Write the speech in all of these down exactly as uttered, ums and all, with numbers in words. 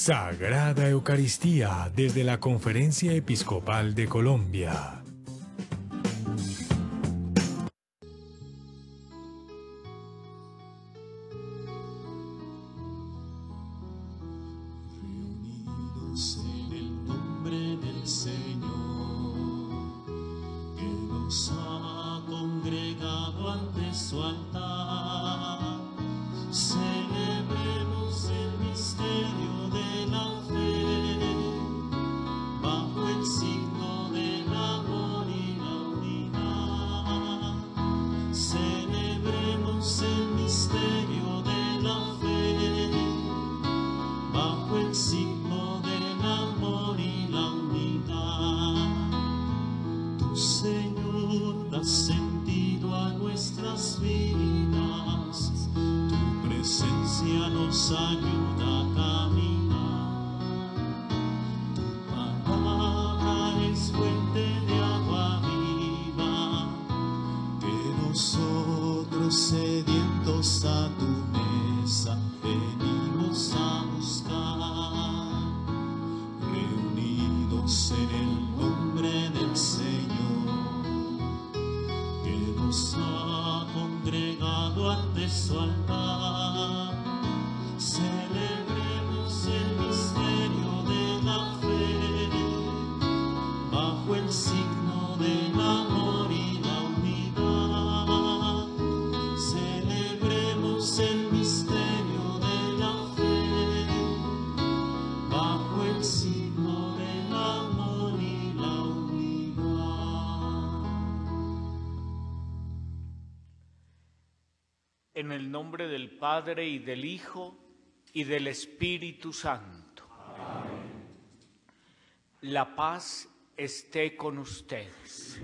Sagrada Eucaristía desde la Conferencia Episcopal de Colombia. Reunidos en el nombre del Señor, que nos ha congregado ante su altar, celebremos el misterio de la fe, bajo el signo del amor y la unidad. Celebremos el misterio de la fe, bajo el signo del amor y la unidad. Tu Señor da sentido a nuestras vidas, tu presencia nos ayuda a caminar. Tu palabra es fuente de agua viva, que nosotros sedientos a tu mesa venimos a buscar. Reunidos en el nombre del Señor, que nos ha congregado ante su altar, celebremos el misterio de la fe, bajo el signo del amor y la unidad. Celebremos el misterio de la fe, bajo el signo del amor y la unidad. En el nombre del Padre, y del Hijo, y del Espíritu Santo. Amén. La paz esté con ustedes.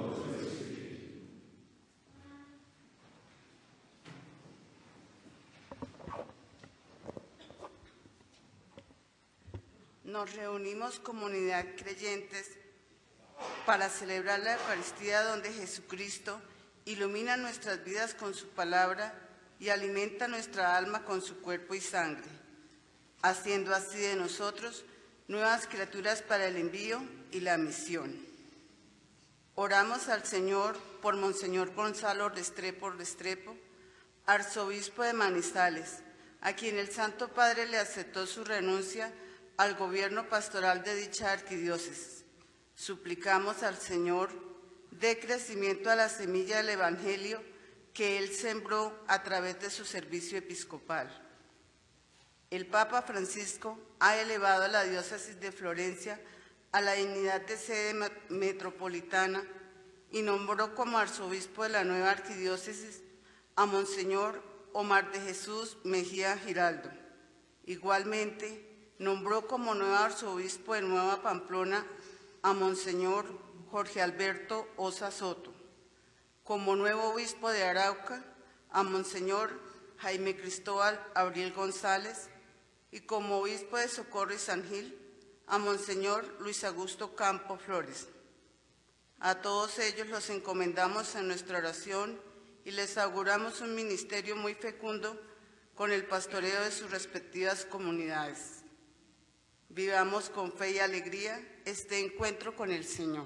Nos reunimos comunidad creyentes para celebrar la Eucaristía, donde Jesucristo ilumina nuestras vidas con su palabra y alimenta nuestra alma con su cuerpo y sangre, haciendo así de nosotros nuevas criaturas para el envío y la misión. Oramos al Señor por Monseñor Gonzalo Restrepo Restrepo, arzobispo de Manizales, a quien el Santo Padre le aceptó su renuncia al gobierno pastoral de dicha arquidiócesis. Suplicamos al Señor dé crecimiento a la semilla del Evangelio que Él sembró a través de su servicio episcopal. El Papa Francisco ha elevado a la diócesis de Florencia a la dignidad de sede metropolitana y nombró como arzobispo de la nueva arquidiócesis a Monseñor Omar de Jesús Mejía Giraldo. Igualmente, nombró como nuevo arzobispo de Nueva Pamplona a Monseñor Jorge Alberto Osa Soto, como nuevo obispo de Arauca a Monseñor Jaime Cristóbal Abril González, y como obispo de Socorro y San Gil a Monseñor Luis Augusto Campo Flores. A todos ellos los encomendamos en nuestra oración y les auguramos un ministerio muy fecundo con el pastoreo de sus respectivas comunidades. Vivamos con fe y alegría este encuentro con el Señor.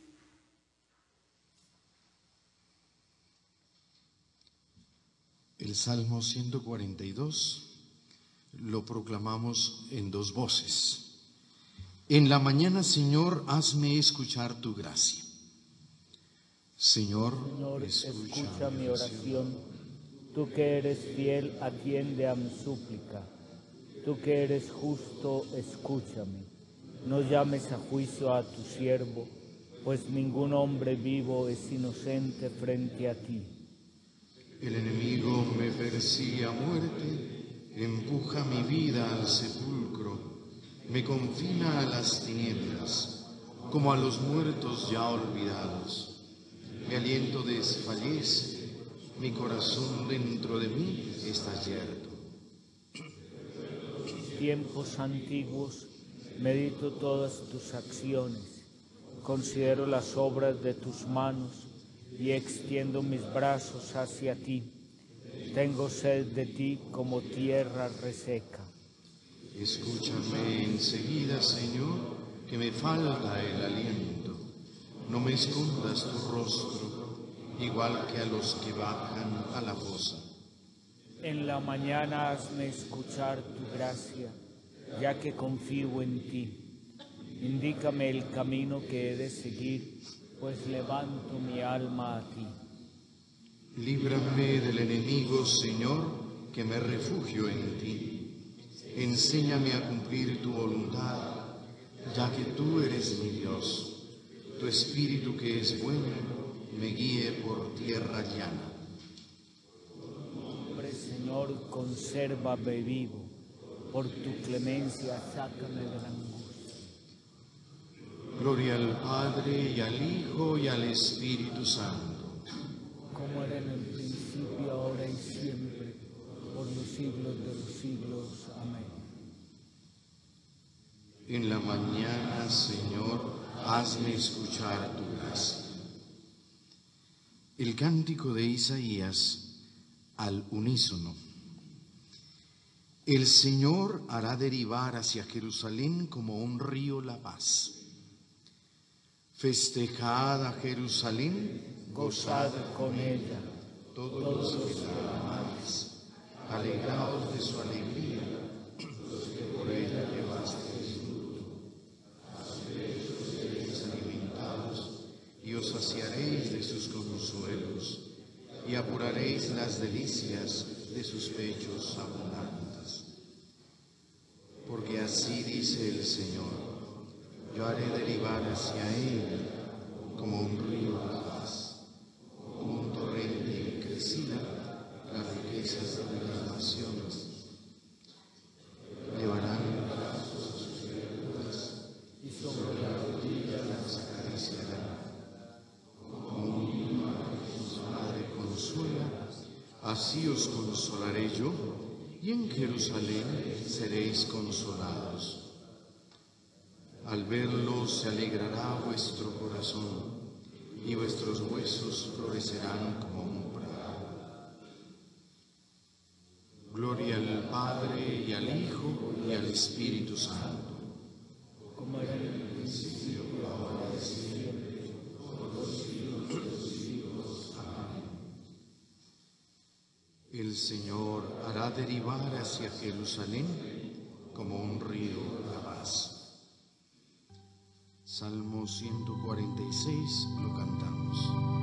El Salmo ciento cuarenta y dos lo proclamamos en dos voces. En la mañana, Señor, hazme escuchar tu gracia. Señor, Señor, escucha, escucha mi oración. Tú que eres fiel, atiende a mi súplica. Tú que eres justo, escúchame. No llames a juicio a tu siervo, pues ningún hombre vivo es inocente frente a ti. El enemigo me persigue a muerte, empuja mi vida al sepulcro, me confina a las tinieblas, como a los muertos ya olvidados. Mi aliento desfallece, mi corazón dentro de mí está yerto. Tiempos antiguos, medito todas tus acciones, considero las obras de tus manos y extiendo mis brazos hacia ti. Tengo sed de ti como tierra reseca. Escúchame enseguida, Señor, que me falta el aliento. No me escondas tu rostro, igual que a los que bajan a la fosa. En la mañana hazme escuchar tu gracia, ya que confío en ti. Indícame el camino que he de seguir, pues levanto mi alma a ti. Líbrame del enemigo, Señor, que me refugio en ti. Enséñame a cumplir tu voluntad, ya que tú eres mi Dios. Tu espíritu que es bueno, me guíe por tierra llana. Señor, consérvame vivo, por tu clemencia sácame de la angustia. Gloria al Padre, y al Hijo, y al Espíritu Santo. Como era en el principio, ahora y siempre, por los siglos de los siglos. Amén. En la mañana, Señor, hazme escuchar tu gracia. El cántico de Isaías al unísono. El Señor hará derivar hacia Jerusalén como un río la paz. Festejad a Jerusalén, Gozad con ella, todos los que la amáis, alegraos de su alegría, los que por ella llevasteis luto. A su pecho seréis alimentados y os saciaréis de sus consuelos, y apuraréis las delicias de sus pechos abundantes. Porque así dice el Señor: yo haré derivar hacia él como un río la paz, como un torrente en crecida las riquezas de las naciones. Llevarán brazos a sus verduras y sobre la rodilla las acariciarán. Como un niño que su madre consuela, así os consolaré yo, y en Jerusalén seréis consolados. Al verlo se alegrará vuestro corazón, y vuestros huesos florecerán como un prado. Gloria al Padre, y al Hijo, y al Espíritu Santo. como era en el principio, ahora y siempre, por los siglos de los siglos. Amén. El Señor hará derivar hacia Jerusalén como un río la paz. Salmo ciento cuarenta y seis, lo cantamos.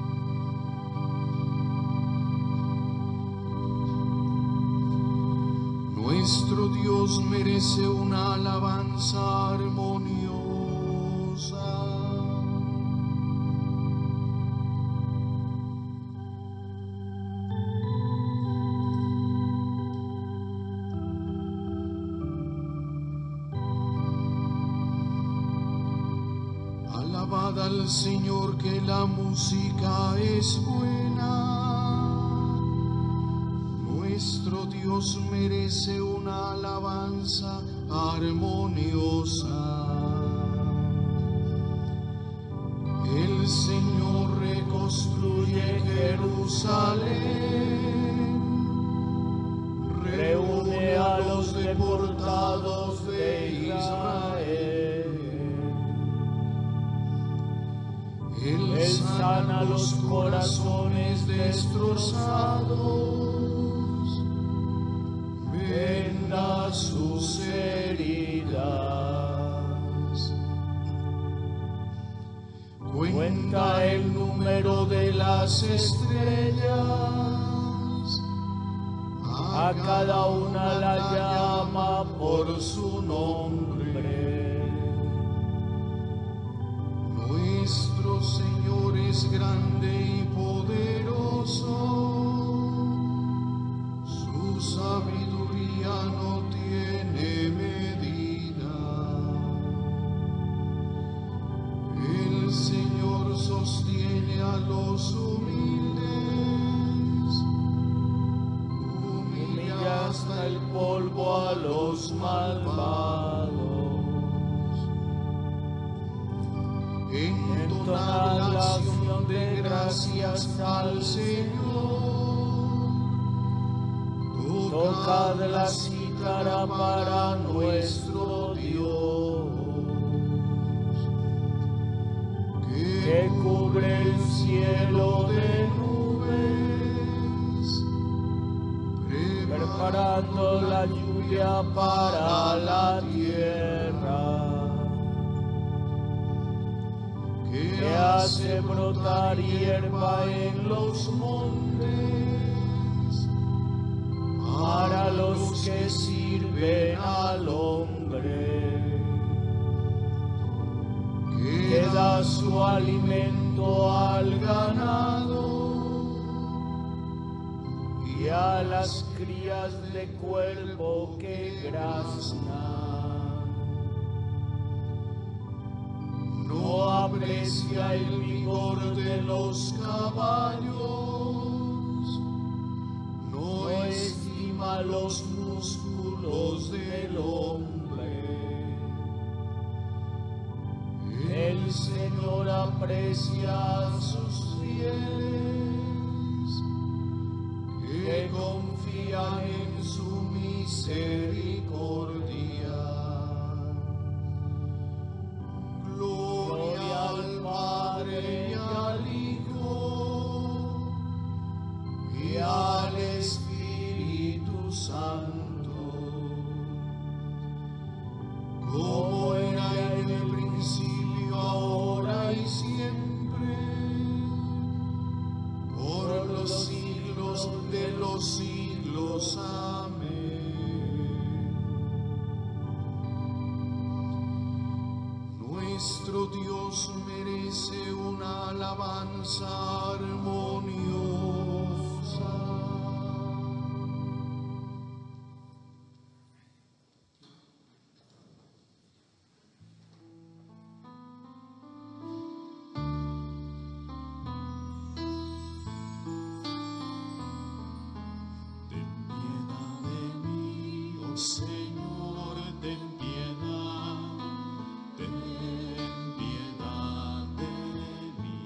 Nuestro Dios merece una alabanza armoniosa. Alabad al Señor, que la música es buena. Nuestro Dios merece una alabanza armoniosa. El Señor reconstruye Jerusalén, reúne a los deportados de Israel. Él sana los corazones destrozados, venda sus heridas. Cuenta el número de las estrellas, a cada una la llama por su nombre. Nuestro Señor es grande y poderoso, su sabiduría no tiene medida. El Señor sostiene a los humildes, humilla hasta el polvo a los malvados. Entonad la acción de gracias al Señor, Tocad la cítara para nuestro Dios, que cubre el cielo de nubes, preparando la lluvia para la tierra, que hace brotar hierba en los montes, para los que sirven al hombre, que da su alimento al ganado y a las crías de cuervo que graznan. No aprecia el vigor de los caballos, no estima los músculos del hombre. El Señor aprecia a sus fieles, que confían en su misericordia. Gloria al Padre y al Hijo y al Espíritu Santo, como era en el principio, ahora y siempre, por los siglos de los siglos. Amén. Nuestro Dios merece una alabanza armoniosa. Señor, ten piedad, ten piedad de mí.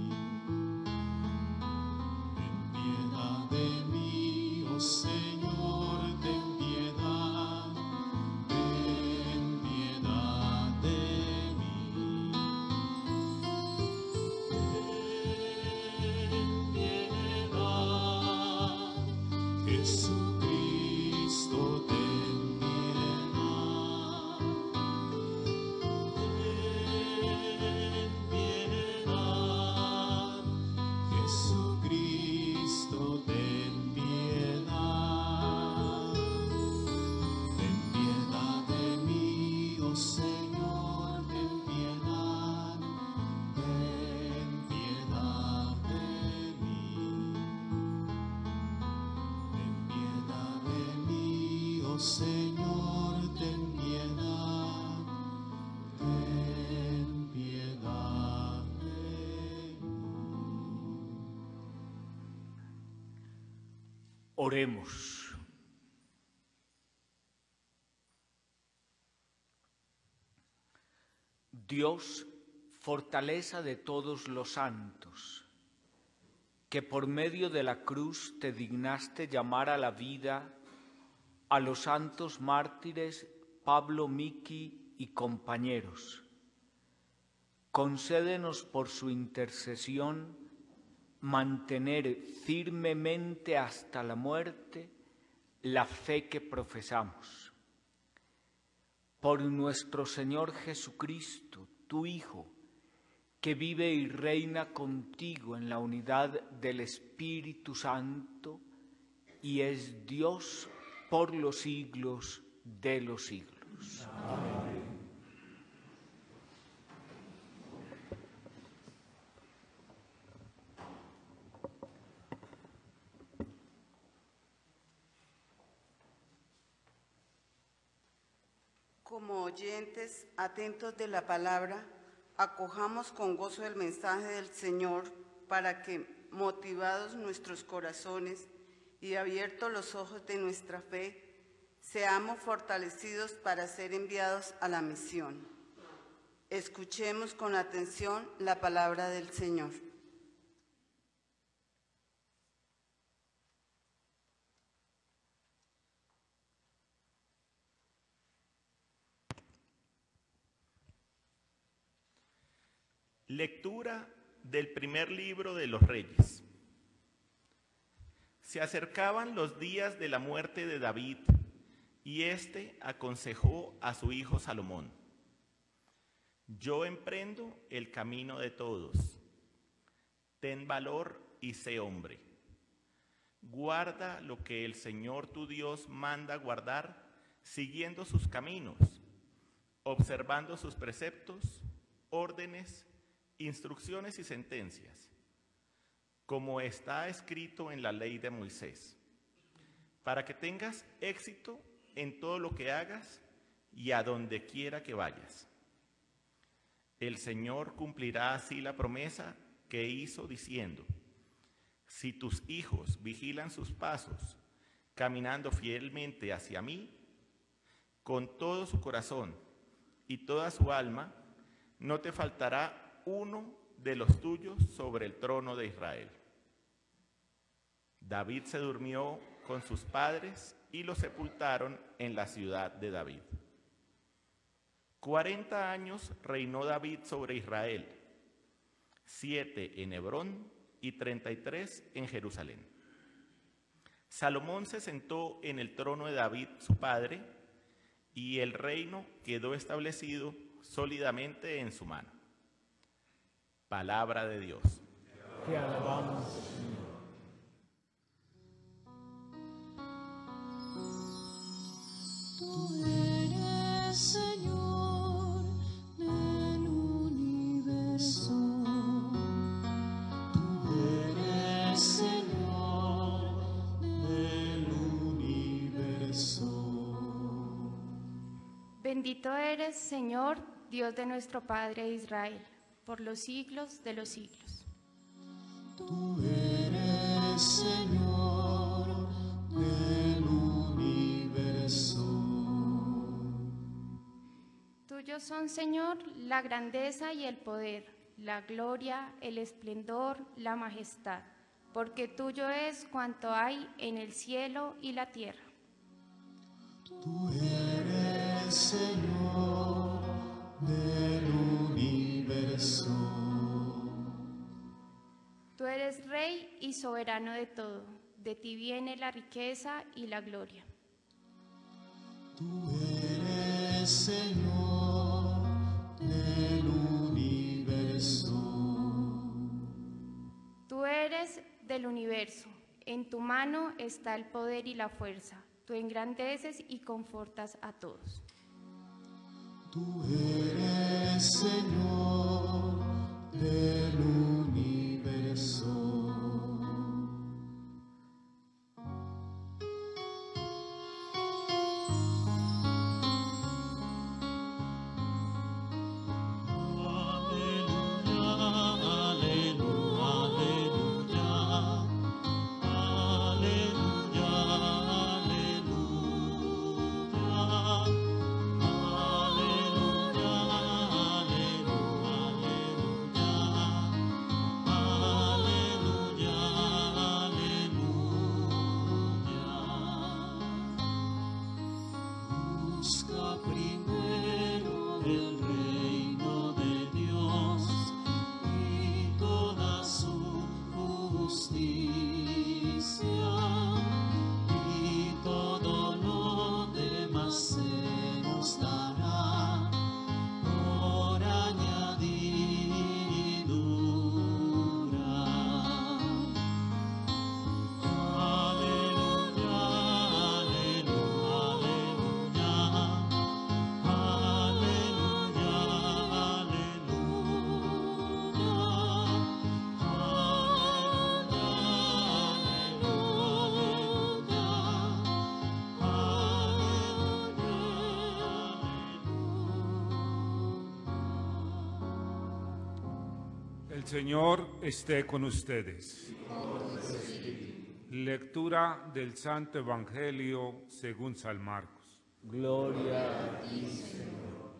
Ten piedad de mí, oh Señor, ten piedad, ten piedad de mí. Ten piedad, Jesucristo, ten Señor, ten piedad, ten piedad de mí. Oremos. Dios, fortaleza de todos los santos, que por medio de la cruz te dignaste llamar a la vida a los santos mártires Pablo, Miki y compañeros. Concédenos por su intercesión mantener firmemente hasta la muerte la fe que profesamos. Por nuestro Señor Jesucristo, tu Hijo, que vive y reina contigo en la unidad del Espíritu Santo y es Dios por los siglos de los siglos. Amén. Como oyentes atentos de la palabra, acojamos con gozo el mensaje del Señor para que, motivados nuestros corazones y abiertos los ojos de nuestra fe, seamos fortalecidos para ser enviados a la misión. Escuchemos con atención la palabra del Señor. Lectura del primer libro de los Reyes. Se acercaban los días de la muerte de David, y éste aconsejó a su hijo Salomón: Yo emprendo el camino de todos. Ten valor y sé hombre. Guarda lo que el Señor tu Dios manda guardar, siguiendo sus caminos, observando sus preceptos, órdenes, instrucciones y sentencias, como está escrito en la ley de Moisés, para que tengas éxito en todo lo que hagas y a donde quiera que vayas. El Señor cumplirá así la promesa que hizo diciendo: Si tus hijos vigilan sus pasos, caminando fielmente hacia mí, con todo su corazón y toda su alma, no te faltará uno de los tuyos sobre el trono de Israel. David se durmió con sus padres y lo sepultaron en la ciudad de David. Cuarenta años reinó David sobre Israel, siete en Hebrón y treinta y tres en Jerusalén. Salomón se sentó en el trono de David, su padre, y el reino quedó establecido sólidamente en su mano. Palabra de Dios. Te alabamos, Señor. Tú eres Señor del universo. Tú eres Señor del universo. Bendito eres, Señor, Dios de nuestro Padre Israel, por los siglos de los siglos. Tú eres Señor del universo. Tuyos son, Señor, la grandeza y el poder, la gloria, el esplendor, la majestad, porque tuyo es cuanto hay en el cielo y la tierra. Tú eres Señor del universo. Tú eres Rey y soberano de todo, de ti viene la riqueza y la gloria. Tú eres Señor del universo. Tú eres del universo, en tu mano está el poder y la fuerza. Tú engrandeces y confortas a todos. Tú eres Señor del universo. El Señor esté con ustedes. Lectura del Santo Evangelio según San Marcos. Gloria a ti, Señor.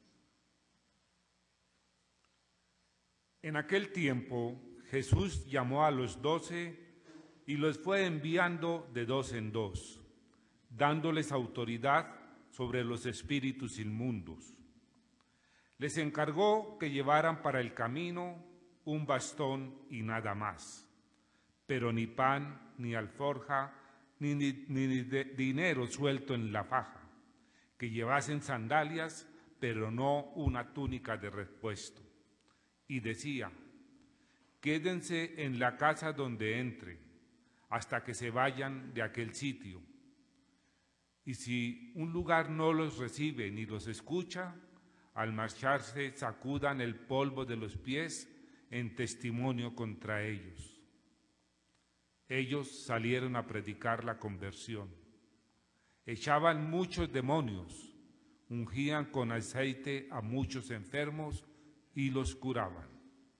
En aquel tiempo, Jesús llamó a los doce y los fue enviando de dos en dos, dándoles autoridad sobre los espíritus inmundos. Les encargó que llevaran para el camino un bastón y nada más, pero ni pan, ni alforja, ni, ni, ni de dinero suelto en la faja, que llevasen sandalias, pero no una túnica de repuesto. Y decía: quédense en la casa donde entre, hasta que se vayan de aquel sitio. Y si un lugar no los recibe ni los escucha, al marcharse sacudan el polvo de los pies en testimonio contra ellos. Ellos salieron a predicar la conversión. Echaban muchos demonios, ungían con aceite a muchos enfermos y los curaban.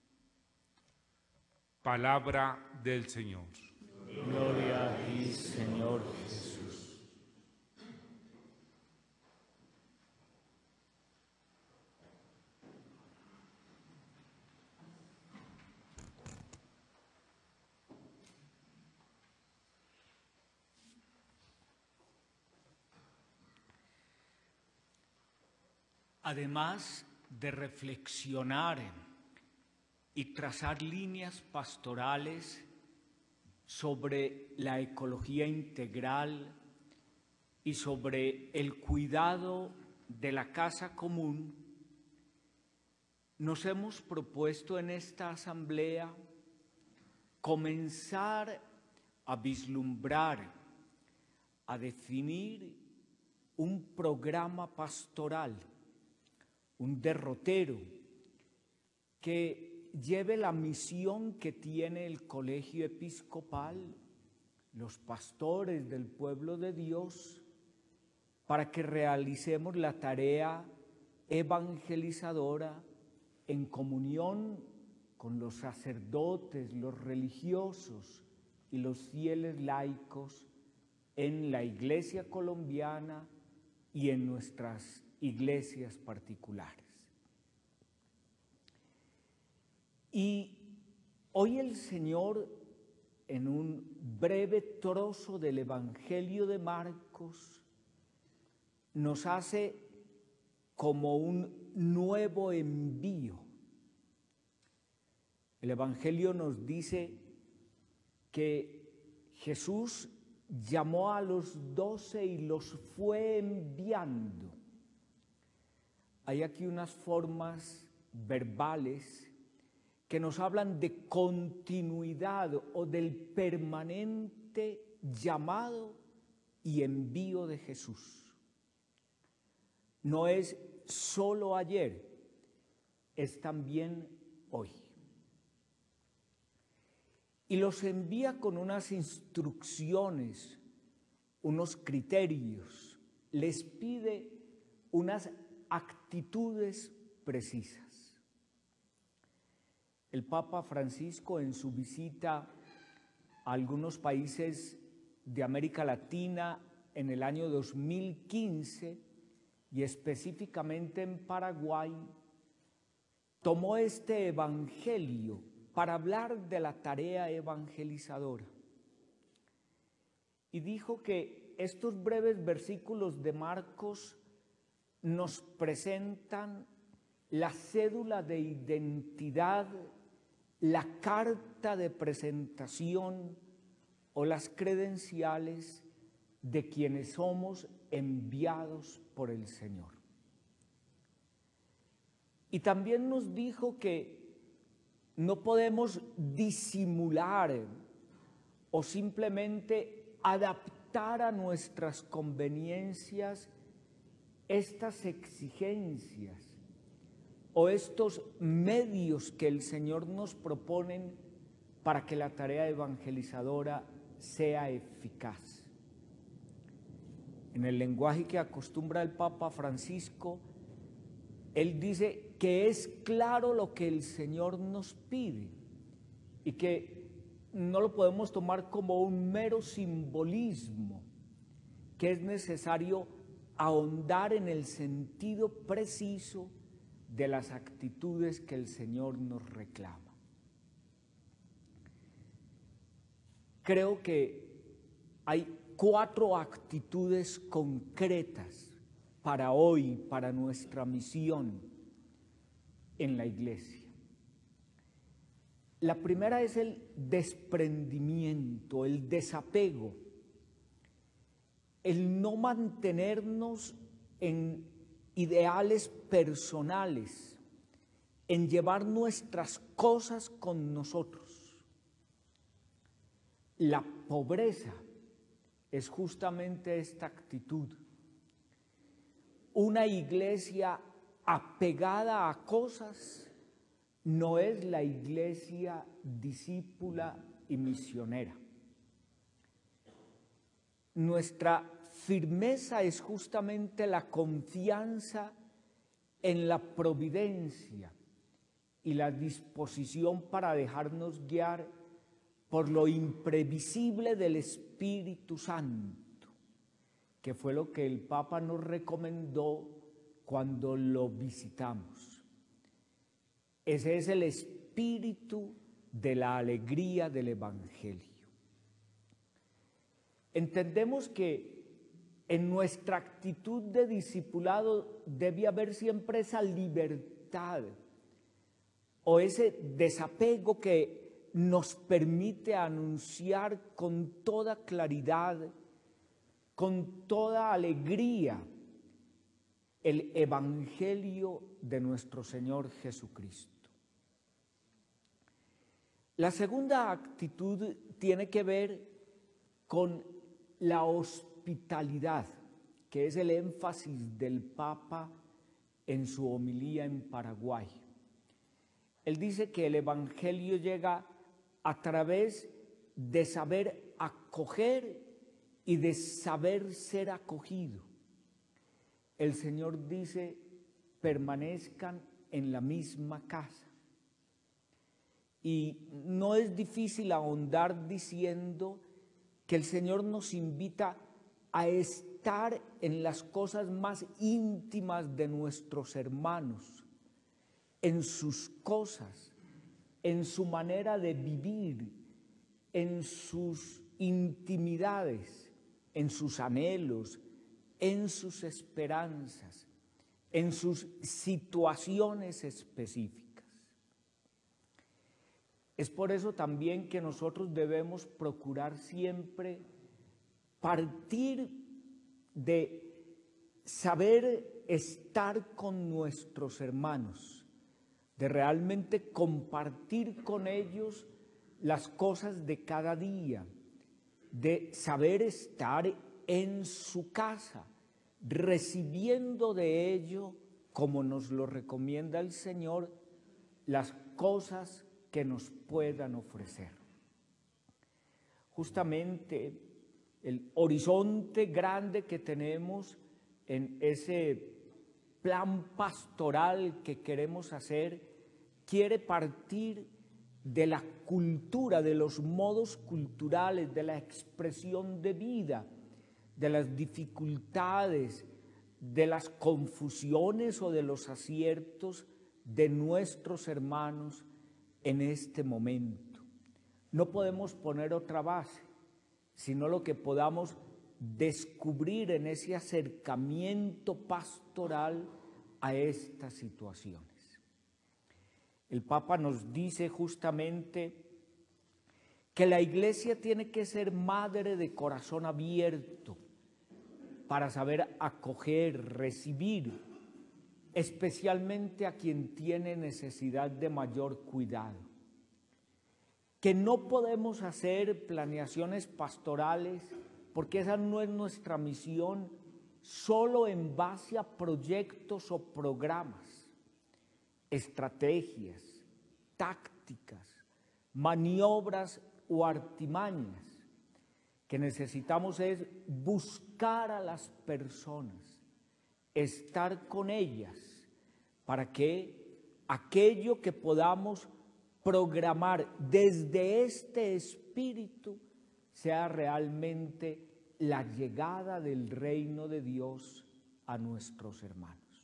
Palabra del Señor. Gloria a ti, Señor Jesús. Además de reflexionar y trazar líneas pastorales sobre la ecología integral y sobre el cuidado de la casa común, nos hemos propuesto en esta asamblea comenzar a vislumbrar, a definir un programa pastoral, un derrotero que lleve la misión que tiene el colegio episcopal, los pastores del pueblo de Dios, para que realicemos la tarea evangelizadora en comunión con los sacerdotes, los religiosos y los fieles laicos en la Iglesia colombiana y en nuestras iglesias particulares. Y hoy el Señor, en un breve trozo del Evangelio de Marcos, nos hace como un nuevo envío. El Evangelio nos dice que Jesús llamó a los doce y los fue enviando. Hay aquí unas formas verbales que nos hablan de continuidad o del permanente llamado y envío de Jesús. No es solo ayer, es también hoy. Y los envía con unas instrucciones, unos criterios, les pide unas actitudes precisas. El Papa Francisco, en su visita a algunos países de América Latina en el año dos mil quince y específicamente en Paraguay, tomó este evangelio para hablar de la tarea evangelizadora y dijo que estos breves versículos de Marcos nos presentan la cédula de identidad, la carta de presentación o las credenciales de quienes somos enviados por el Señor. Y también nos dijo que no podemos disimular o simplemente adaptar a nuestras conveniencias estas exigencias o estos medios que el Señor nos propone para que la tarea evangelizadora sea eficaz. En el lenguaje que acostumbra el Papa Francisco, él dice que es claro lo que el Señor nos pide y que no lo podemos tomar como un mero simbolismo, que es necesario ahondar en el sentido preciso de las actitudes que el Señor nos reclama. Creo que hay cuatro actitudes concretas para hoy, para nuestra misión, en la iglesia. La primera es el desprendimiento, el desapego, el no mantenernos en ideales personales, en llevar nuestras cosas con nosotros. La pobreza es justamente esta actitud. Una iglesia apegada a cosas no es la iglesia discípula y misionera. Nuestra firmeza es justamente la confianza en la providencia y la disposición para dejarnos guiar por lo imprevisible del Espíritu Santo, que fue lo que el Papa nos recomendó cuando lo visitamos. Ese es el espíritu de la alegría del Evangelio. Entendemos que en nuestra actitud de discipulado debe haber siempre esa libertad o ese desapego que nos permite anunciar con toda claridad, con toda alegría, el Evangelio de nuestro Señor Jesucristo. La segunda actitud tiene que ver con la hospitalidad, que es el énfasis del Papa en su homilía en Paraguay. Él dice que el Evangelio llega a través de saber acoger y de saber ser acogido. El Señor dice, permanezcan en la misma casa. Y no es difícil ahondar diciendo que el Señor nos invita a estar en las cosas más íntimas de nuestros hermanos, en sus cosas, en su manera de vivir, en sus intimidades, en sus anhelos, en sus esperanzas, en sus situaciones específicas. Es por eso también que nosotros debemos procurar siempre partir de saber estar con nuestros hermanos, de realmente compartir con ellos las cosas de cada día, de saber estar en su casa, recibiendo de ello, como nos lo recomienda el Señor, las cosas que nos puedan ofrecer. Justamente el horizonte grande que tenemos en ese plan pastoral que queremos hacer quiere partir de la cultura, de los modos culturales, de la expresión de vida, de las dificultades, de las confusiones o de los aciertos de nuestros hermanos en este momento. No podemos poner otra base, sino lo que podamos descubrir en ese acercamiento pastoral a estas situaciones. El Papa nos dice justamente que la Iglesia tiene que ser madre de corazón abierto para saber acoger, recibir, especialmente a quien tiene necesidad de mayor cuidado. Que no podemos hacer planeaciones pastorales, porque esa no es nuestra misión, solo en base a proyectos o programas, estrategias, tácticas, maniobras o artimañas. Que necesitamos es buscar a las personas, estar con ellas, para que aquello que podamos programar desde este espíritu sea realmente la llegada del reino de Dios a nuestros hermanos.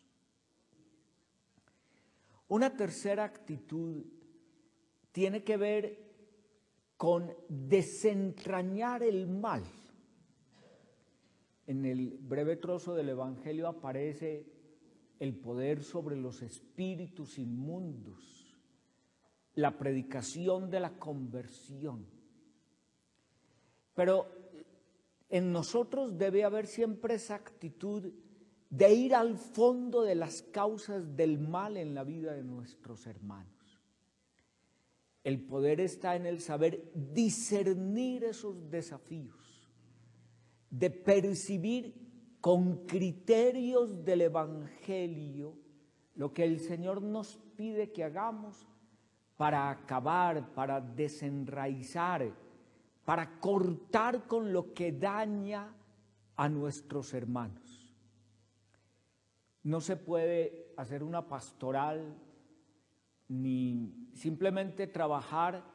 Una tercera actitud tiene que ver con desentrañar el mal. En el breve trozo del Evangelio aparece el poder sobre los espíritus inmundos, la predicación de la conversión. Pero en nosotros debe haber siempre esa actitud de ir al fondo de las causas del mal en la vida de nuestros hermanos. El poder está en el saber discernir esos desafíos, de percibir con criterios del Evangelio lo que el Señor nos pide que hagamos para acabar, para desenraizar, para cortar con lo que daña a nuestros hermanos. No se puede hacer una pastoral ni simplemente trabajar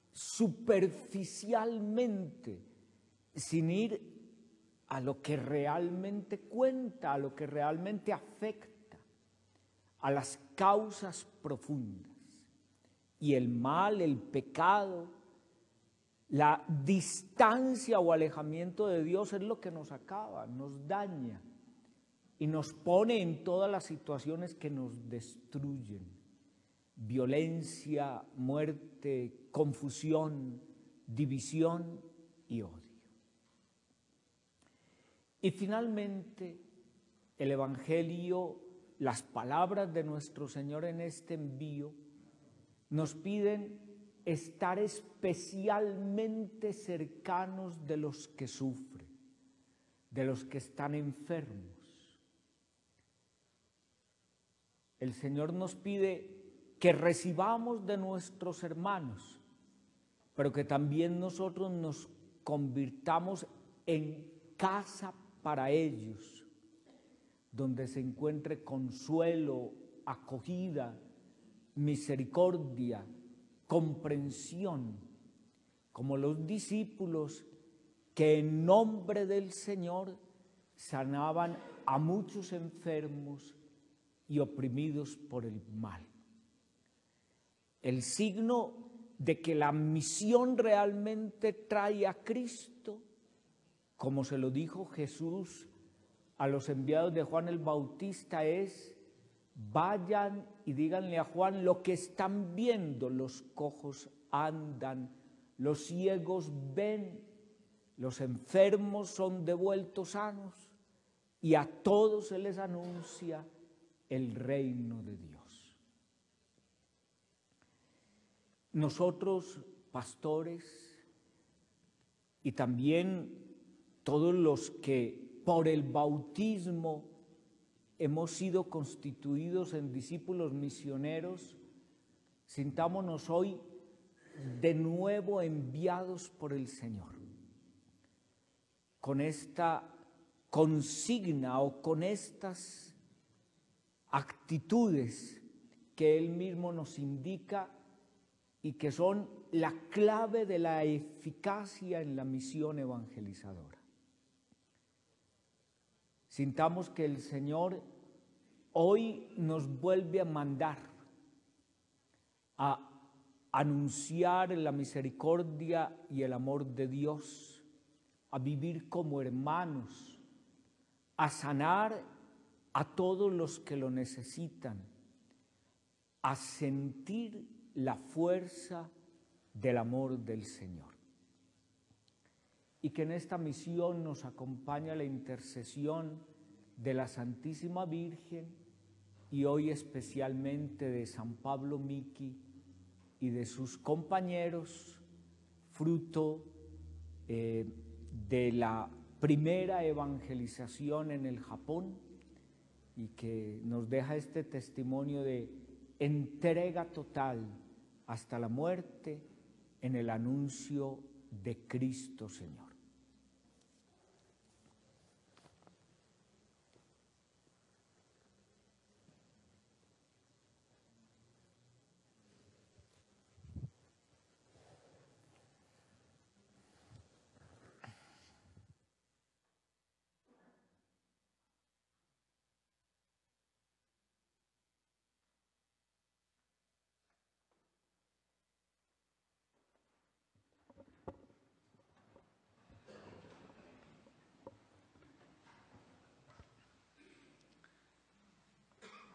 superficialmente sin ir a lo que realmente cuenta, a lo que realmente afecta, a las causas profundas. Y el mal, el pecado, la distancia o alejamiento de Dios es lo que nos acaba, nos daña y nos pone en todas las situaciones que nos destruyen. Violencia, muerte, confusión, división y odio. Y finalmente, el Evangelio, las palabras de nuestro Señor en este envío, nos piden estar especialmente cercanos de los que sufren, de los que están enfermos. El Señor nos pide que recibamos de nuestros hermanos, pero que también nosotros nos convirtamos en casa para ellos, donde se encuentre consuelo, acogida, misericordia, comprensión, como los discípulos que en nombre del Señor sanaban a muchos enfermos y oprimidos por el mal. El signo de que la misión realmente trae a Cristo, como se lo dijo Jesús a los enviados de Juan el Bautista, es: vayan y díganle a Juan lo que están viendo, los cojos andan, los ciegos ven, los enfermos son devueltos sanos, y a todos se les anuncia el reino de Dios. Nosotros, pastores, y también todos los que por el bautismo hemos sido constituidos en discípulos misioneros, sintámonos hoy de nuevo enviados por el Señor, con esta consigna o con estas actitudes que Él mismo nos indica y que son la clave de la eficacia en la misión evangelizadora. Sintamos que el Señor hoy nos vuelve a mandar a anunciar la misericordia y el amor de Dios, a vivir como hermanos, a sanar a todos los que lo necesitan, a sentir la fuerza del amor del Señor. Y que en esta misión nos acompaña la intercesión de la Santísima Virgen y hoy especialmente de San Pablo Miki y de sus compañeros, fruto eh, de la primera evangelización en el Japón, y que nos deja este testimonio de entrega total hasta la muerte en el anuncio de Cristo Señor.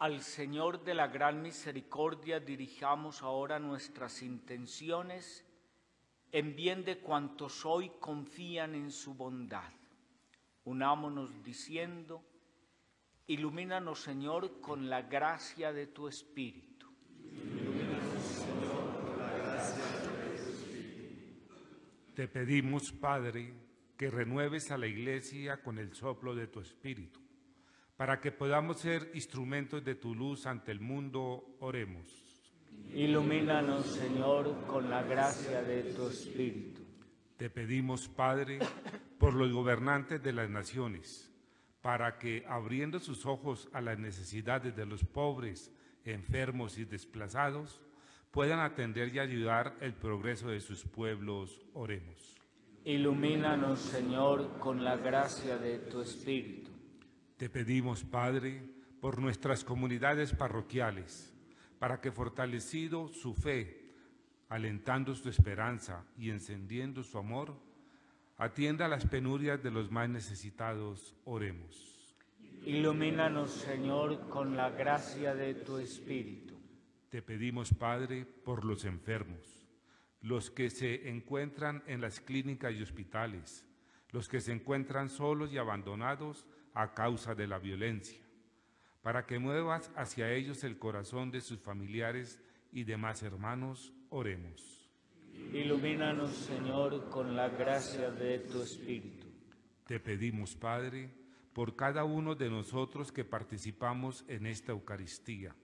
Al Señor de la gran misericordia dirijamos ahora nuestras intenciones en bien de cuantos hoy confían en su bondad. Unámonos diciendo: ilumínanos, Señor, con la gracia de tu Espíritu. Ilumínanos, Señor, con la gracia de tu Espíritu. Te pedimos, Padre, que renueves a la Iglesia con el soplo de tu Espíritu, para que podamos ser instrumentos de tu luz ante el mundo. Oremos. Ilumínanos, Señor, con la gracia de tu Espíritu. Te pedimos, Padre, por los gobernantes de las naciones, para que, abriendo sus ojos a las necesidades de los pobres, enfermos y desplazados, puedan atender y ayudar el progreso de sus pueblos. Oremos. Ilumínanos, Señor, con la gracia de tu Espíritu. Te pedimos, Padre, por nuestras comunidades parroquiales, para que, fortalecido su fe, alentando su esperanza y encendiendo su amor, atienda las penurias de los más necesitados. Oremos. Ilumínanos, Señor, con la gracia de tu Espíritu. Te pedimos, Padre, por los enfermos, los que se encuentran en las clínicas y hospitales, los que se encuentran solos y abandonados a causa de la violencia, para que muevas hacia ellos el corazón de sus familiares y demás hermanos. Oremos. Ilumínanos, Señor, con la gracia de tu Espíritu. Te pedimos, Padre, por cada uno de nosotros que participamos en esta Eucaristía,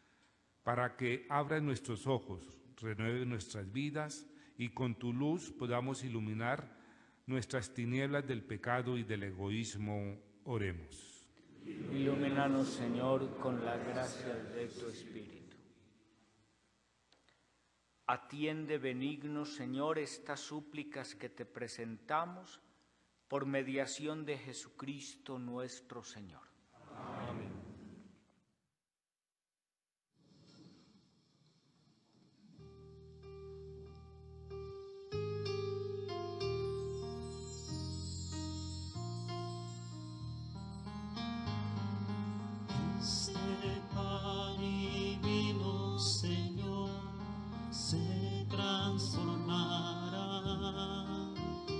para que abras nuestros ojos, renueve nuestras vidas y con tu luz podamos iluminar nuestras tinieblas del pecado y del egoísmo. Oremos. Ilumínanos, Señor, con la gracia de tu Espíritu. Atiende benigno, Señor, estas súplicas que te presentamos por mediación de Jesucristo nuestro Señor. Amén. Este pan y vino, Señor, se transformará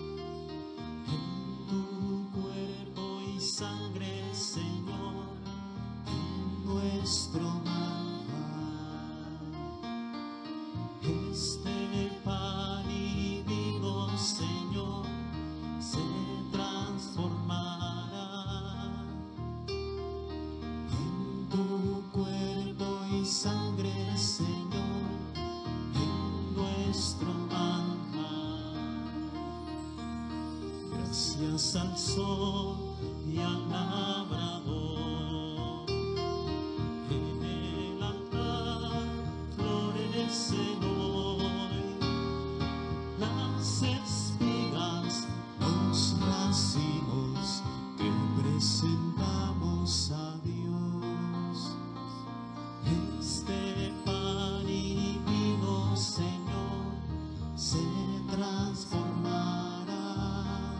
en tu cuerpo y sangre, Señor, en nuestro maná. Este pan y vino, Señor, se transformará tu cuerpo y sangre, Señor, en nuestro manjar. Gracias al sol y al labrador, en el altar florecen hoy las espigas, los racimos que presentamos a Dios. Este pan y vino, Señor, se transformará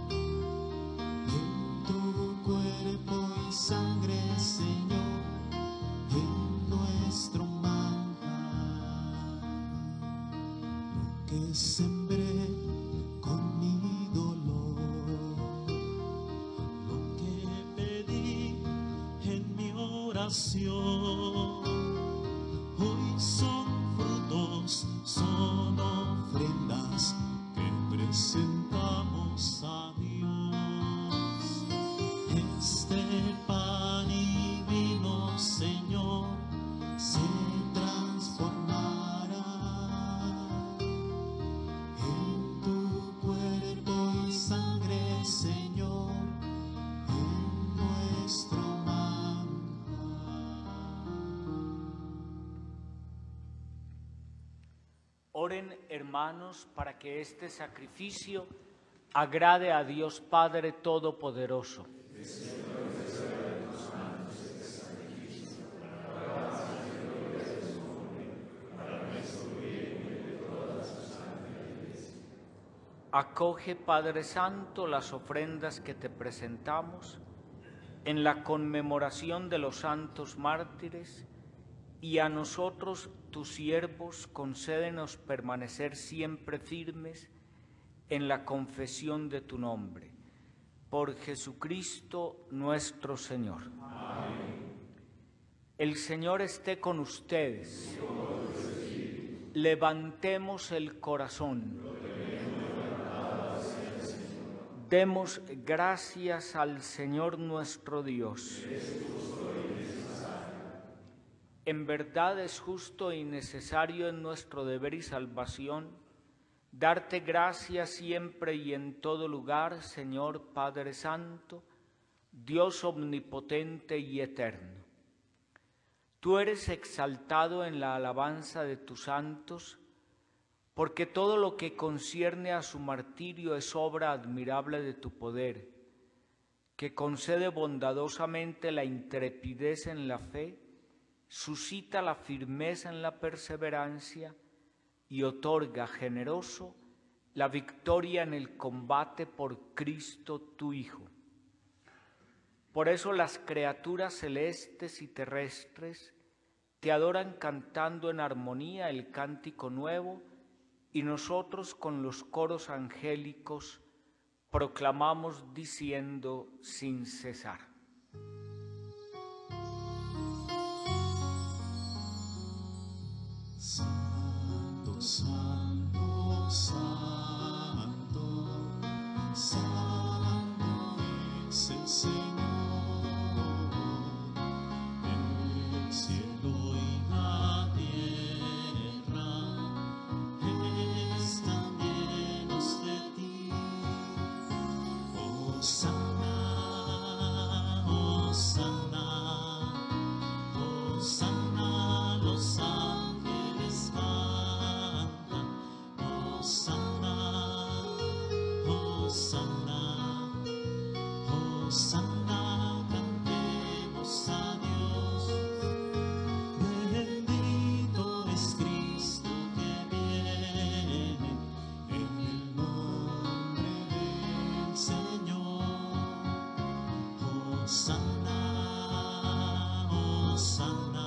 en tu cuerpo y sangre, Señor, en nuestro manjar. Lo que sembré con mi dolor, lo que pedí en mi oración, hoy son frutos, son ofrendas que presentamos a Dios. Este pan y vino, Señor, se transformará en tu cuerpo y sangre, Señor, en nuestro manjar. Oren, hermanos, para que este sacrificio agrade a Dios Padre Todopoderoso. Acoge, Padre Santo, las ofrendas que te presentamos, en la conmemoración de los santos mártires, y a nosotros, tus siervos, concédenos permanecer siempre firmes en la confesión de tu nombre. Por Jesucristo nuestro Señor. Amén. El Señor esté con ustedes. Levantemos el corazón. Demos gracias al Señor nuestro Dios. En verdad es justo y necesario en nuestro deber y salvación darte gracias siempre y en todo lugar, Señor Padre Santo, Dios omnipotente y eterno. Tú eres exaltado en la alabanza de tus santos, porque todo lo que concierne a su martirio es obra admirable de tu poder, que concede bondadosamente la intrepidez en la fe, suscita la firmeza en la perseverancia y otorga generoso la victoria en el combate por Cristo tu Hijo. Por eso las criaturas celestes y terrestres te adoran cantando en armonía el cántico nuevo, y nosotros con los coros angélicos proclamamos diciendo sin cesar. Santo, santo, santo, santo es el Señor, el cielo y la tierra están llenos de ti. Hosana, hosana, hosana, los ángeles cantan. Hosana, hosana, hosana, cantemos a Dios. Bendito es Cristo que viene en el nombre del Señor. Hosana, hosana,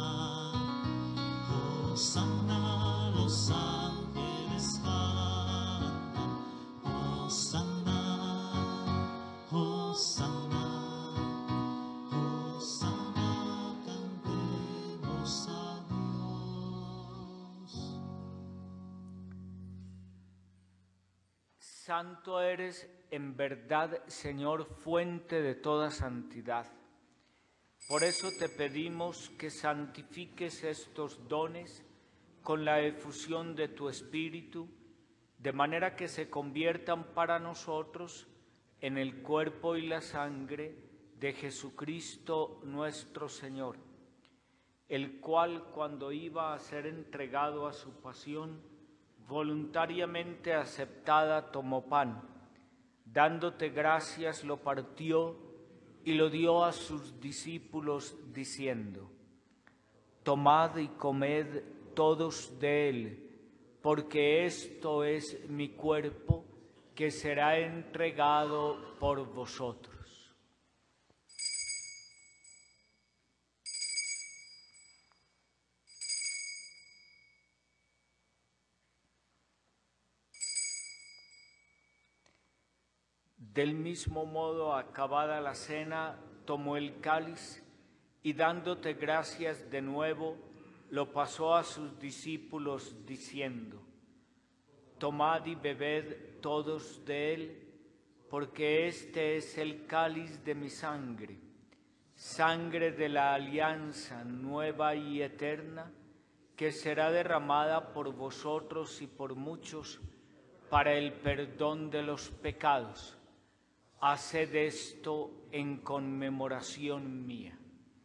hosana, los ángeles cantan. Hosana, hosana, hosana, cantemos a Dios. Santo eres en verdad, Señor, fuente de toda santidad. Por eso te pedimos que santifiques estos dones con la efusión de tu Espíritu, de manera que se conviertan para nosotros en el cuerpo y la sangre de Jesucristo nuestro Señor, el cual, cuando iba a ser entregado a su pasión, voluntariamente aceptada, tomó pan, dándote gracias lo partió y lo dio a sus discípulos diciendo: tomad y comed todos de él, porque esto es mi cuerpo que será entregado por vosotros. Del mismo modo, acabada la cena, tomó el cáliz y dándote gracias de nuevo, lo pasó a sus discípulos diciendo: tomad y bebed todos de él, porque este es el cáliz de mi sangre, sangre de la alianza nueva y eterna, que será derramada por vosotros y por muchos para el perdón de los pecados. Haced esto en conmemoración mía.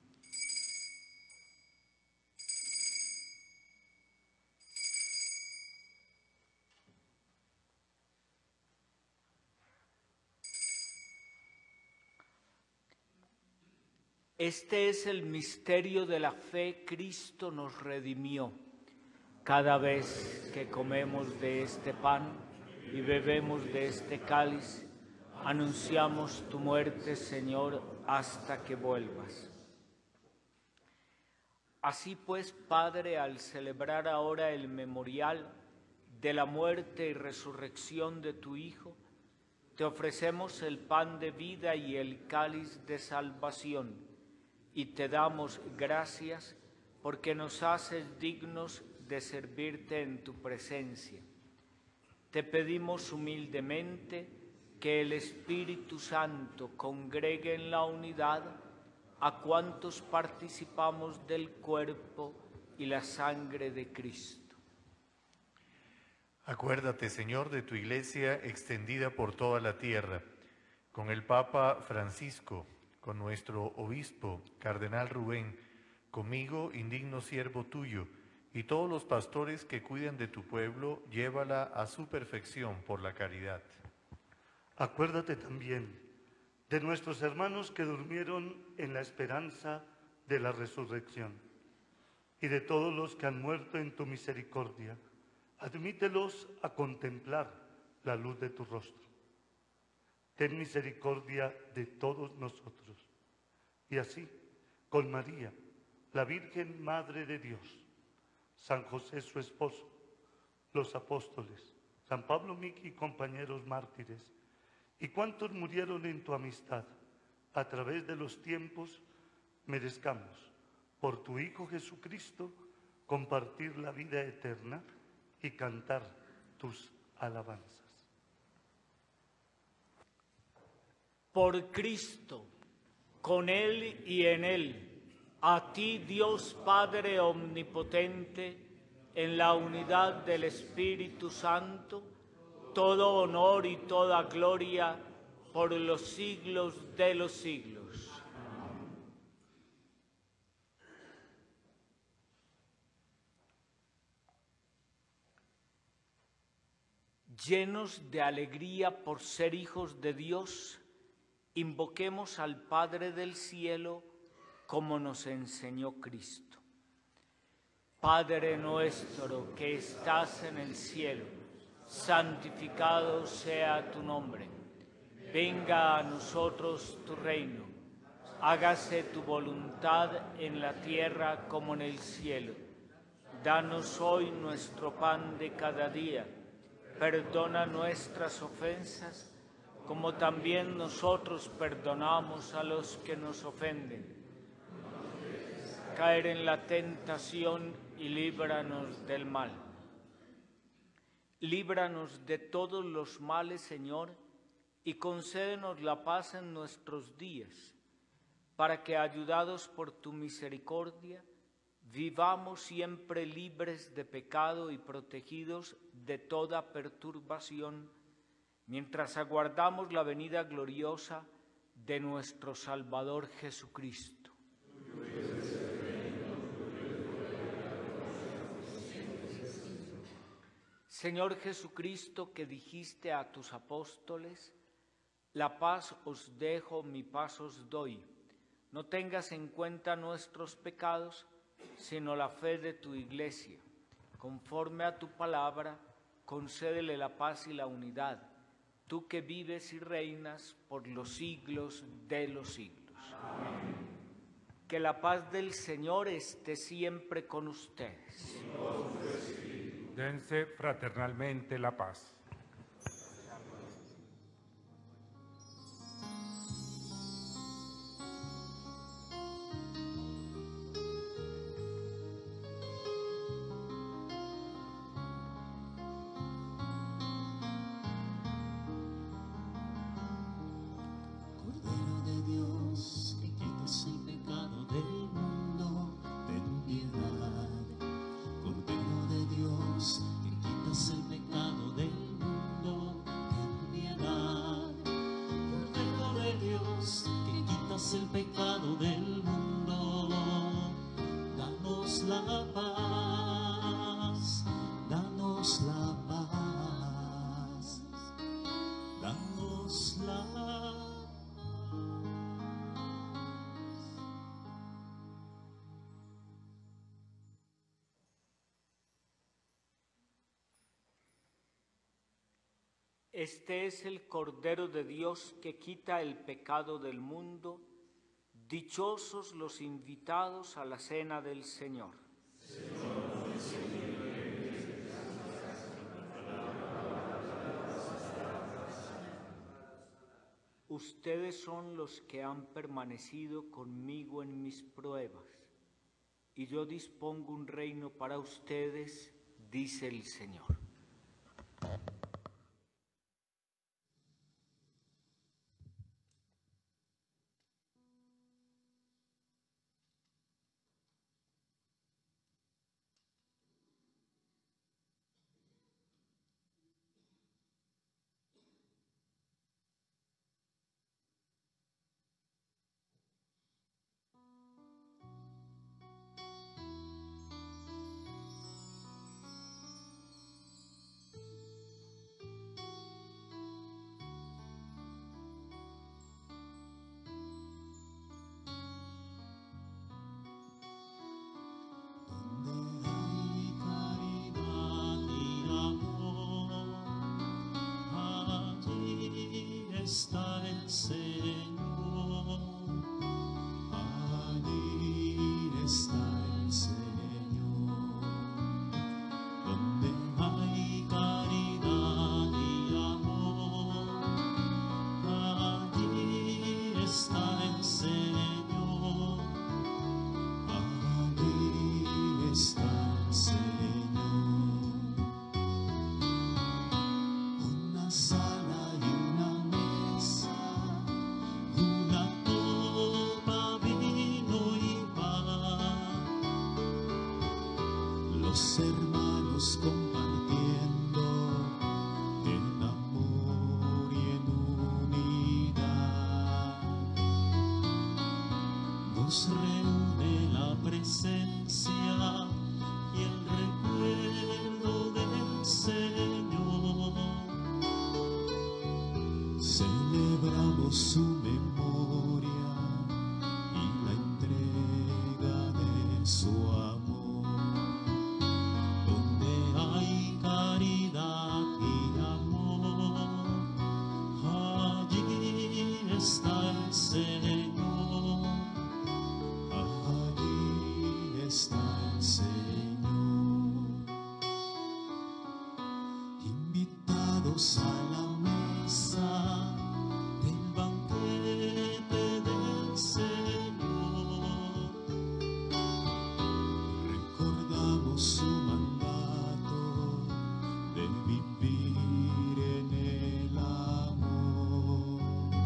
Este es el misterio de la fe. Cristo nos redimió. Cada vez que comemos de este pan y bebemos de este cáliz, anunciamos tu muerte, Señor, hasta que vuelvas. Así pues, Padre, al celebrar ahora el memorial de la muerte y resurrección de tu Hijo, te ofrecemos el pan de vida y el cáliz de salvación, y te damos gracias porque nos haces dignos de servirte en tu presencia. Te pedimos humildemente que el Espíritu Santo congregue en la unidad a cuantos participamos del cuerpo y la sangre de Cristo. Acuérdate, Señor, de tu Iglesia extendida por toda la tierra, con el Papa Francisco, con nuestro Obispo, Cardenal Rubén, conmigo, indigno siervo tuyo, y todos los pastores que cuidan de tu pueblo, llévala a su perfección por la caridad. Acuérdate también de nuestros hermanos que durmieron en la esperanza de la resurrección, y de todos los que han muerto en tu misericordia. Admítelos a contemplar la luz de tu rostro. Ten misericordia de todos nosotros. Y así, con María, la Virgen Madre de Dios, San José su esposo, los apóstoles, San Pablo Miki y compañeros mártires, y cuantos murieron en tu amistad, a través de los tiempos, merezcamos, por tu Hijo Jesucristo, compartir la vida eterna y cantar tus alabanzas. Por Cristo, con Él y en Él, a ti, Dios Padre Omnipotente, en la unidad del Espíritu Santo, todo honor y toda gloria por los siglos de los siglos. Llenos de alegría por ser hijos de Dios, invoquemos al Padre del cielo como nos enseñó Cristo. Padre nuestro que estás en el cielo, santificado sea tu nombre. Venga a nosotros tu reino. Hágase tu voluntad en la tierra como en el cielo. Danos hoy nuestro pan de cada día. Perdona nuestras ofensas, como también nosotros perdonamos a los que nos ofenden. Caer en la tentación y líbranos del mal. Líbranos de todos los males, Señor, y concédenos la paz en nuestros días, para que, ayudados por tu misericordia, vivamos siempre libres de pecado y protegidos de toda perturbación, mientras aguardamos la venida gloriosa de nuestro Salvador Jesucristo. Señor Jesucristo, que dijiste a tus apóstoles, la paz os dejo, mi paz os doy. No tengas en cuenta nuestros pecados, sino la fe de tu Iglesia. Conforme a tu palabra, concédele la paz y la unidad, tú que vives y reinas por los siglos de los siglos. Amén. Que la paz del Señor esté siempre con ustedes. Dense fraternalmente la paz. Cordero de Dios, que quitas el pecado del mundo, ten piedad. Cordero de Dios, que quitas el pecado del mundo, ten piedad. Cordero de Dios, que quitas el pecado del mundo, danos la paz, danos la paz, danos la paz. Este es el Cordero de Dios que quita el pecado del mundo. Dichosos los invitados a la cena del Señor. Ustedes son los que han permanecido conmigo en mis pruebas, y yo dispongo un reino para ustedes, dice el Señor. Está el Señor, allí está el Señor, donde hay caridad y amor, allí está el Señor, allí está el Señor, una sala y una una copa, vino y pan, los hermanos compartiendo en amor y en unidad. Nos reúne la presencia y el recuerdo del Señor. Celebramos su memoria y la entrega de su amor. Donde hay caridad y amor, allí está el Señor, allí está el Señor. Invitados a la mesa del banquete del Señor, recordamos su mandato de vivir en el amor.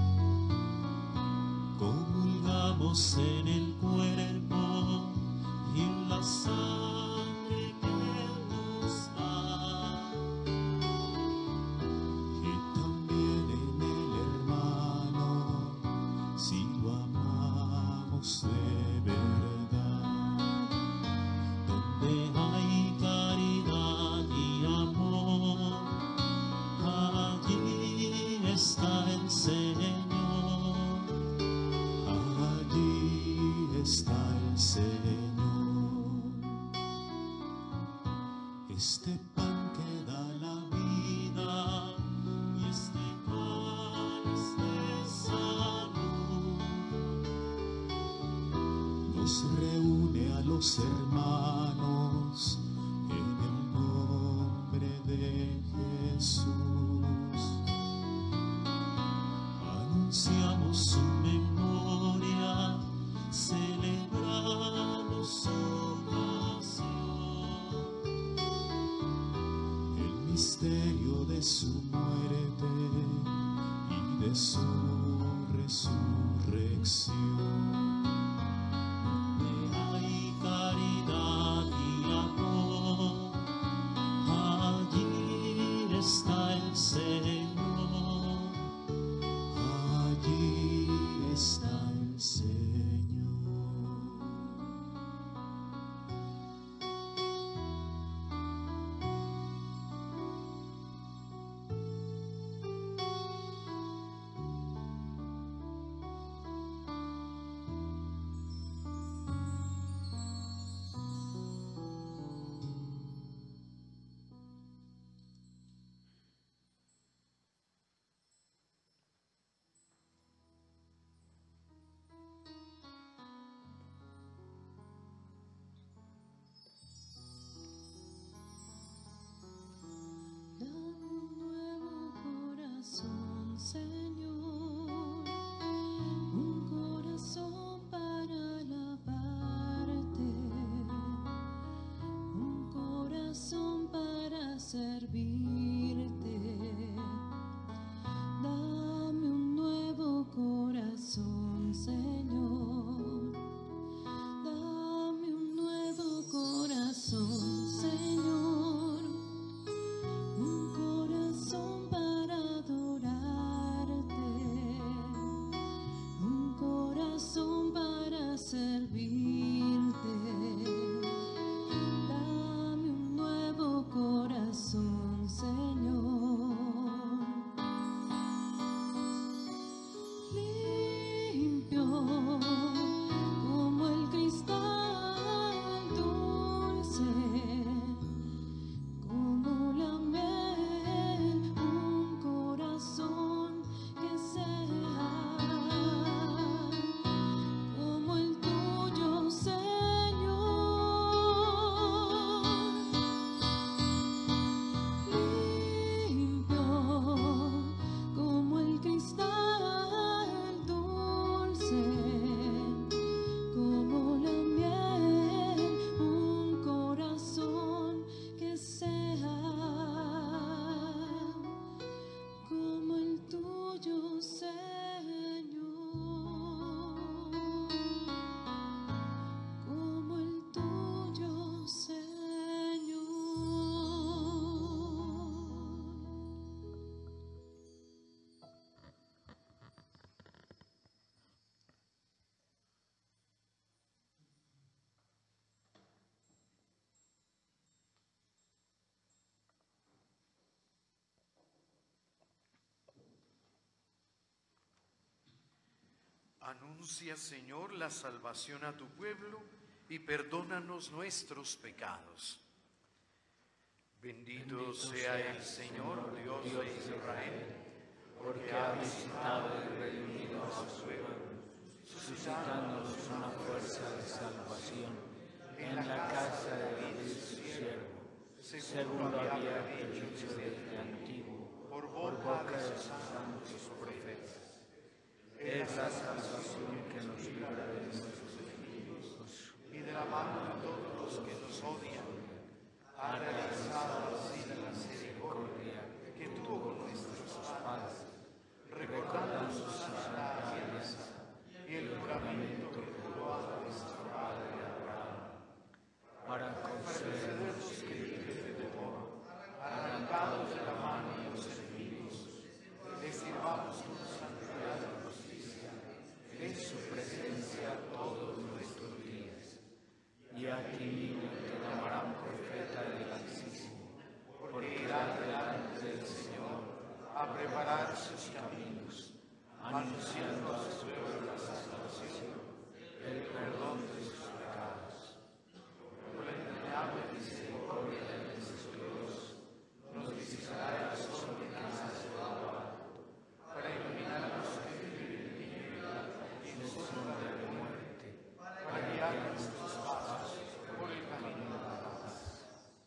Comulgamos en el cuerpo y en la sangre que Él nos da, y también en el hermano, si lo amamos de verdad. Donde hay caridad y amor, allí está el Señor, allí está el Señor. Este pan que da la vida y este cáliz de salud nos reúne a los hermanos en el nombre de Jesús. Anunciamos su memoria, celebramos su pasión, el misterio de su muerte y de su resurrección. Donde hay caridad y amor, Anuncia, Señor, la salvación a tu pueblo y perdónanos nuestros pecados. Bendito, Bendito sea el Señor, Dios, Dios de Israel, porque ha visitado y redimido a su pueblo, suscitándonos una fuerza de salvación en la casa de David su siervo, según lo había predicho desde antiguo, por boca de sus santos profetas. Es la salvación que nos libra de nuestros enemigos y de la mano de todos los que nos odian. Ha realizado así la misericordia que tuvo con nuestros padres, recordando su santa alianza y el juramento que juró a nuestro padre Abraham, para concedernos que libres de temor, arrancados de la mano de los enemigos, le sirvamos con santidad y justicia en su presencia todos nuestros días. Y a ti mismo te llamarán profeta del Altísimo, porque irá delante del Señor a preparar sus caminos, anunciando a su pueblo la salvación, el perdón de sus pecados. Por la entrañable misericordia de nuestro Dios, nos visitará el sol que nace de lo alto, para iluminarnos en tinieblas y en sombra de muerte, para guiar nuestros pasos por el camino de la paz.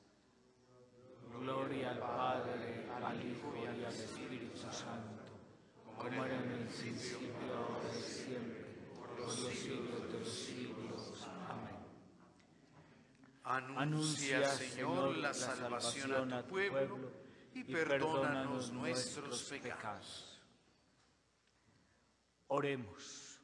Gloria al Padre, al Hijo y al Espíritu Santo, como era en el principio, ahora y siempre, por los siglos de los siglos. Amén. Anuncia, Señor, la salvación a tu pueblo y perdónanos nuestros pecados. Oremos.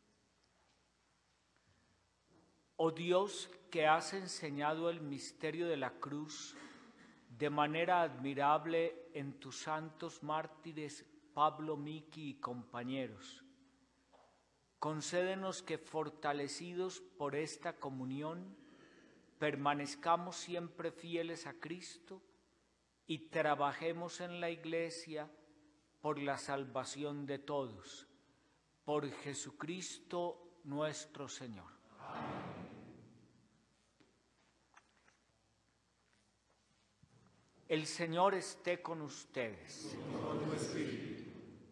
Oh Dios, que has enseñado el misterio de la cruz de manera admirable en tus santos mártires Pablo, Miki y compañeros, concédenos que, fortalecidos por esta comunión, permanezcamos siempre fieles a Cristo y trabajemos en la Iglesia por la salvación de todos, por Jesucristo nuestro Señor. Amén. El Señor esté con ustedes. Con tu espíritu.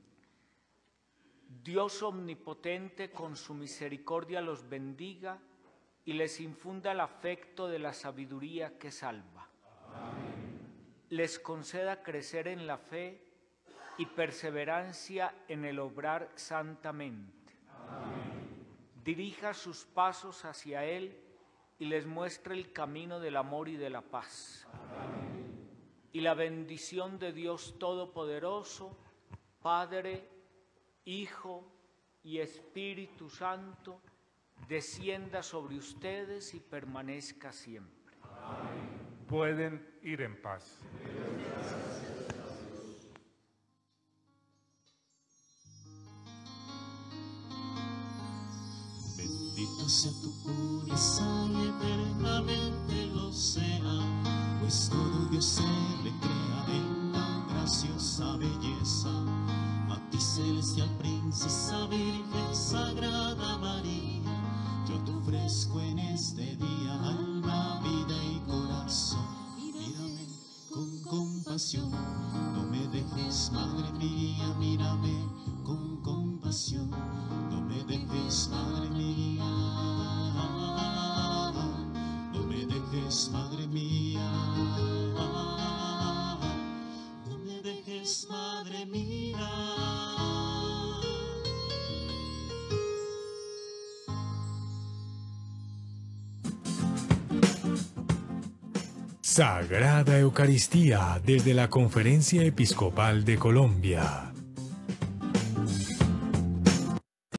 Dios omnipotente, con su misericordia los bendiga y les infunda el afecto de la sabiduría que salva. Amén. Les conceda crecer en la fe y perseverancia en el obrar santamente. Amén. Dirija sus pasos hacia Él y les muestre el camino del amor y de la paz. Amén. Y la bendición de Dios Todopoderoso, Padre, Hijo y Espíritu Santo, descienda sobre ustedes y permanezca siempre. Amén. Pueden ir en paz. Bendito sea tu pureza y eternamente lo sea, pues todo Dios se le crea en tan graciosa belleza. A ti, celestial princesa virgen sagrada María, yo te ofrezco en este día alma, vida y corazón. Mírame con compasión, no me dejes, madre mía, mírame con compasión, no me dejes, madre mía, no me dejes, madre mía, no me dejes, madre mía. Sagrada Eucaristía desde la Conferencia Episcopal de Colombia.